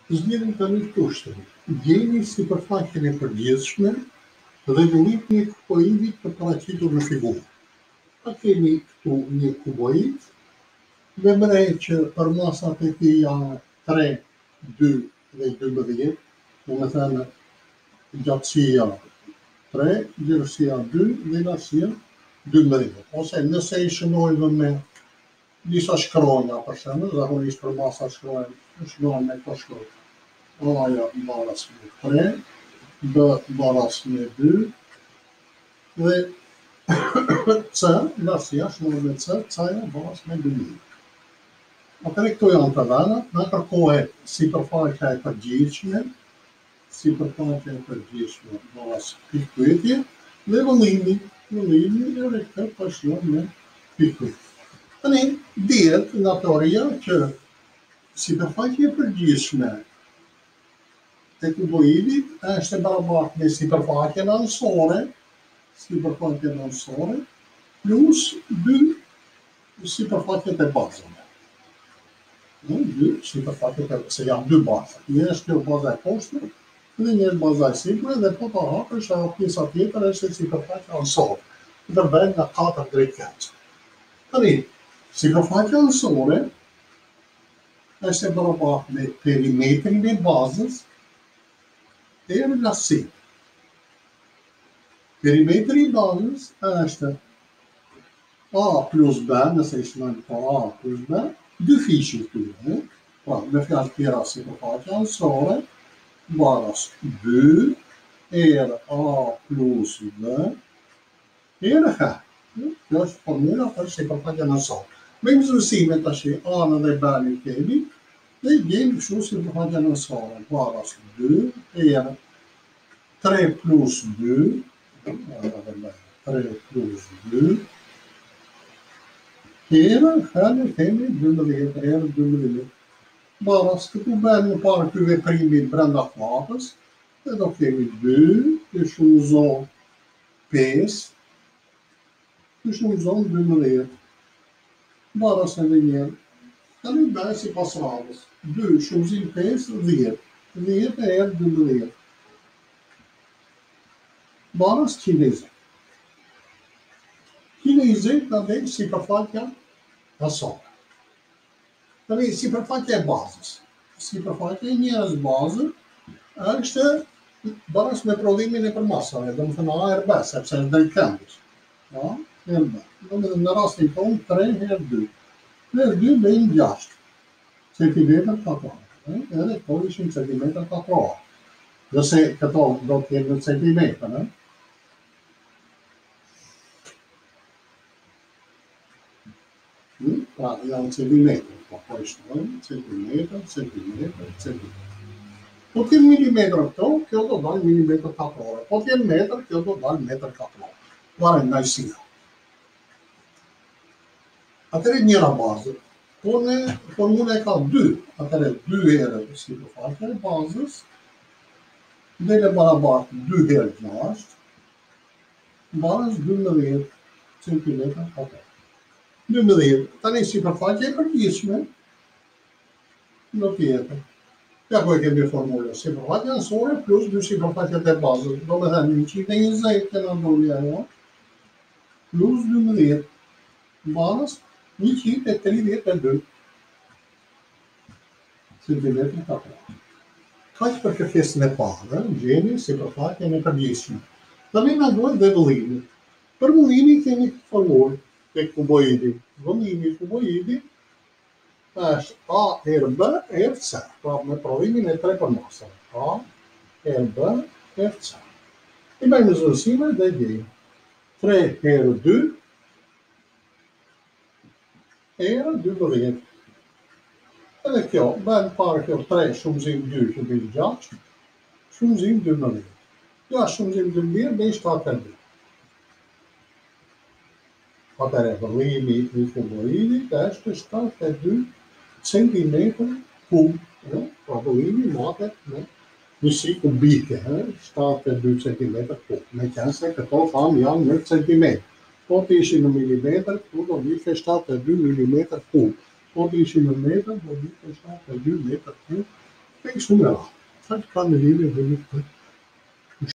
Zgjedhëm tani kushtin. Gjeni sipërfaqen e përgjithshme dhe llojitni i kuboidit të paraqitur në figurë. Ta kemi këtu një kuboid, vëmre që për masat e tij janë 3, 2 dhe 12, do të thënë gjatësia 3, gjerësia 2 dhe lartësia 12. Ose nëse i shënojmë me disa shkronja, për shembull, zakonisht për masa shkruajmë me këto shkronja. A-ja baras me 3, B baras me 2 dhe C, lartësia shënohet me C, C-ja baras me 2. Atëherë këto janë të dhënat, na kërkohet sipërfaqja e përgjithshme, baras pikpyetje dhe vëllimi edhe këtë përshkruan me pikpyetje. Tani dihet nga teoria që sipërfaqja e përgjithshme e kuboidit është e barabartë me sipërfaqen anësore plus 2 sipërfaqet e bazave. Dy sipërfaqet se janë 2 baza. Një është kjo baza e poshtë dhe një është baza e sipërme dhe po ta hapësh ajo pjesa tjetër është sipërfaqja anësore. Ndërben nga 4 drejt 5. Tani, sipërfaqja anësore është e barabartë me perimetrin e bazës e lartësi. Perimetri i bazës është A plus B, nëse i shënojmë po A plus B, 2 fishi këtyre. Pra, me fjalë tjera sipërfaqja anësore baras 2 erë A plus B erë H. Kjo është formula për sipërfaqjen anësore. Me mësime tash A-n dhe B-n i kemi dhe gjejmë kështu sipërfaqja anësore baras 2 erë 3 plus 2 3 plus 2 erë H-n kemi 12 erë 12. Baras këtu bëhen në parë ky veprimi brenda fllapës dhe do kemi 2 që shumëzon 5 që shumëzon 12. Baras edhe njerë. Tani bëhe si pas radhës. 2 shumëzim 5, 10. 10 erë 12. Baras 120. 120 ka dhe sipërfaqja anësore. Tani, sipërfaqja e bazës. Sipërfaqja e njërës bazë është baras me prodhimin e përmasave, do më thënë A erë B, sepse është drejt këndës. A erë B. Në rastin tonë 3 herë 2. 3 herë 2 bëjmë 6 centimetër katror. Edhe këto ishin centimetër katror. Nëse këto do të jenë në centimetër, pra janë centimetër. Po ishtojnë centimetër. Po t'jenë milimetër këto, kjo do dalë milimetër katrore. Po t'jenë metër, kjo do dalë metër katrore. Varet nga njësia. Atëherë njëra bazë. Po në formula e ka 2. Atëherë 2 herë sipërfaqja e bazës dhe në barabartë 2 herë 6 baras 12 centimetër katror. 12. Tani sipërfaqja e përgjithshme do t'jetë. Ja ku e kemi formulën. Sipërfaqja anësore plus 2 sipërfaqet e bazës. Do me thënë 120 që në ndolja jo, plus 12 baras 132 centimetër katror. Kaq për kërkesën e parë, gjeni sipërfaqjen e përgjithshme. Tani na duhet dhe vëllimi. Për vëllimi kemi formulë e kuboidi. Vëllimi i kuboidit është A erë B erë C. Pra me prodhimin e 3 përmasave. A erë B erë C. I bëjmë zëvendësime dhe gjejmë 3 erë 2 erë 12. Edhe kjo, bëhen parë kjo 3 shumëzim 2 që bëjë 6, shumëzim 12. Ja shumëzim 12 bëjë 72. Atëherë vëllimi i kuboidit është 72 centimetër kub. Pra vëllimi matet me njësi kubike, 72 centimetër kub. Me qenë se këto thamë janë në centimetër. Po të ishin në milimetër, këtu do vike 72 milimetër kub. Po të ishin në metër, do vike 72 metër kub Niks om, ja. Dat kan de hele